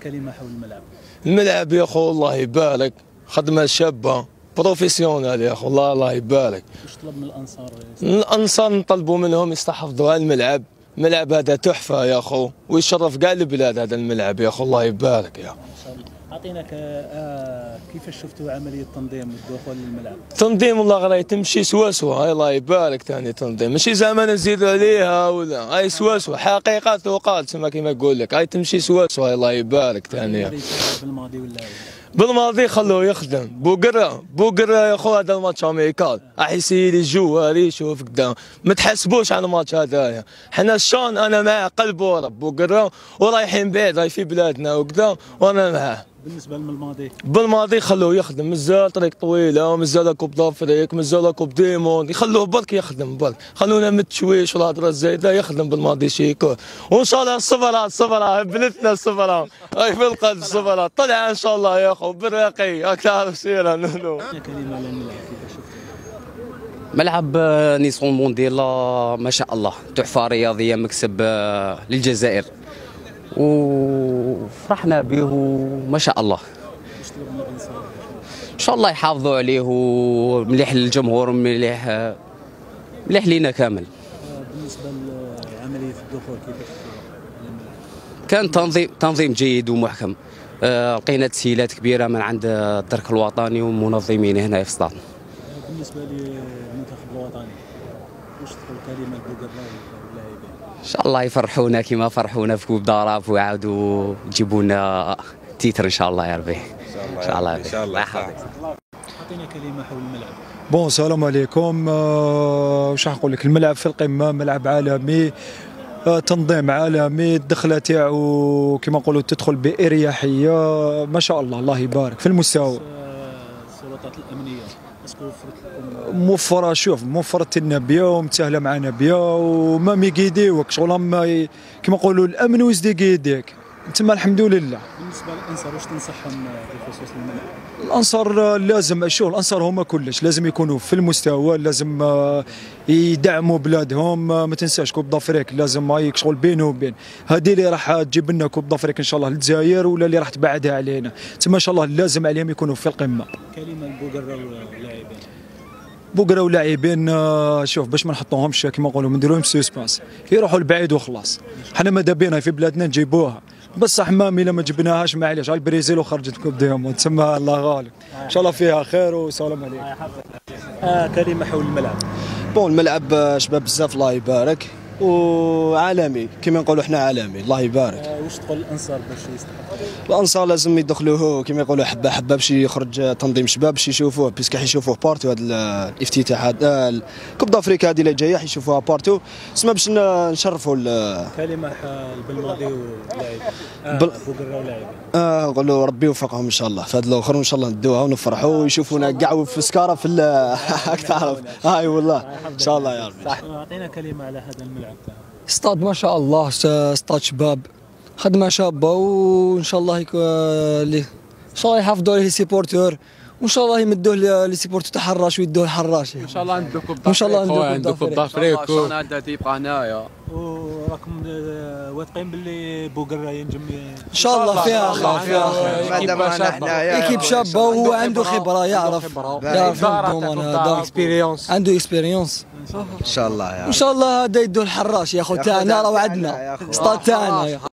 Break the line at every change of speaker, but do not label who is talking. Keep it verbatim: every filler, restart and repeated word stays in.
كلمة حول الملعب.
الملعب يا اخو الله يبارك، خدمة شابة بروفيسيونال يا اخو، الله الله يبارك.
واش طلب من الانصار؟
الانصار نطلبوا منهم يستحفظوا على الملعب، الملعب هذا تحفة يا اخو ويشرف كاع البلاد هذا الملعب يا اخو، الله يبارك يا.
اعطيناك آه كيفاش شفتوا عملية التنظيم والدخول للملعب؟
تنظيم والله غير تمشي سواسوا، الله يبارك ثاني تنظيم، ماشي زعما نزيدوا عليها ولا هاي سواسوا حقيقة تقال تما كيما نقول لك، هاي تمشي سواسوا الله يبارك ثاني.
بالماضي ولا
بالماضي خلوه يخدم، بوقرا بوقرا يا خو هذا الماتش امريكال، راح يسير الجواري يشوف قدام، ما تحسبوش على الماتش هذايا، حنا الشان انا معاه قلب ورب بوقرا ورايحين بعيد راي في بلادنا وكذا وانا معاه.
بالنسبه للماضي
بالماضي خلوه يخدم، مازال طريق طويله، مازال كوب دافريك، مازال كوب ديمون، يخلوه برك يخدم برك، خلونا من التشويش والهضره الزايده، يخدم بالماضي شيكور، وان شاء الله الصفرة الصفرة بنتنا الصفرة، هاي في القلب الصفرة طلع ان شاء الله يا اخو بالراقي، راك تعرف سيره نونو.
كلمه للملعب كيفاش شفتوا؟
ملعب نيسون مونديلا ما شاء الله تحفه رياضيه، مكسب للجزائر وفرحنا به وما شاء الله. ان شاء الله يحافظوا عليه ومليح للجمهور ومليح مليح لينا كامل.
بالنسبه لعمليه الدخول كيفاش
كان تنظيم تنظيم جيد ومحكم، لقينا تسهيلات كبيره من عند الدرك الوطني والمنظمين هنا في السطاد.
بالنسبه للمنتخب الوطني واش تقول كلمه لبوقرا واللاعبين؟
ان شاء الله يفرحونا كما فرحونا في كوب داراب ويعاودوا يجيبوا لنا تيتر ان شاء الله يا ربي. ان شاء الله ان شاء الله يحفظك.
اعطينا كلمه حول الملعب.
بون السلام عليكم. واش راح نقول لك، الملعب في القمه، ملعب عالمي، تنظيم عالمي، الدخله تاعو كما نقولوا تدخل باريحيه ما شاء الله، الله يبارك في المستوى.
السلطات الامنيه اسكو وفرت لكم؟
موفره، شوف موفرت لنا بيا ومتساهله معنا بيا وما ميقيديوك شغل ما كما نقولوا الامن ويزيد يقيديك تما الحمد لله.
بالنسبه للانصار واش تنصحهم بخصوص الملعب؟
الانصار لازم شوف، الانصار هما كلش لازم يكونوا في المستوى، لازم يدعموا بلادهم. ما تنساش كوب دافريك لازم هايك شغل بينه وبين هذه اللي راح تجيب لنا كوب دافريك ان شاء الله للجزائر ولا اللي راح تبعدها علينا، تما ان شاء الله لازم عليهم يكونوا في القمه.
كلمه لبوقرا واللاعبين.
بوقرا ولاعبين شوف باش ما نحطوهمش كما نقولوا ما نديروهمش سسبانس، يروحوا لبعيد وخلاص، حنا ماذا بينا في بلادنا نجيبوها، بصح مامي الا ما جبناهاش معليش، على البرازيل وخرجت كوب ديمون تسمى الله غالب، ان شاء الله فيها خير والسلام عليكم.
آه كلمه حول الملعب.
بون الملعب شباب بزاف الله يبارك وعالمي كما نقولوا احنا عالمي الله يبارك.
آه واش تقول الانصار باش يستحقوا؟
الانصار لازم يدخلوه كما يقولوا حبه حبه باش يخرج تنظيم شباب باش يشوفوه، بيسك حيشوفوه بارتو هذا الافتتاح هذا كوب دافريكا هذه اللي جايه حيشوفوها بارتو، تسمى باش نشرفوا.
كلمه بالماضي واللاعب بوقرا ولاعبين.
اه نقولوا ربي يوفقهم ان شاء الله في هذا الاخر، وان شاء الله ندوها ونفرحوا ويشوفونا كاع في سكاره في راك تعرف هاي والله ان شاء الله يا ربي.
اعطينا كلمه على هذا الملعب.
استاد ما شاء الله، استاد شباب، خدمه شابه وان شاء الله يكون ان شاء الله يحافظوا عليه سيبورتور وان شاء الله يمدوه لي سيبورتور تاع حراش ويدوه الحراش
ان شاء الله ندوه كوب
ان شاء الله
ندوه كوب دافريك
هذا
تيبقى هنايا.
وراكم واثقين باللي بوقرا ينجم
ان شاء الله فيها خير، فيها خير، ايكيب شابه وهو عنده خبره، يعرف يعرف اكسبيريونس، عنده اكسبيريونس
ان شاء الله يا
ان شاء الله هذا يدوه الحراش يا اخو تاعنا، راه وعدنا ستاد تاعنا.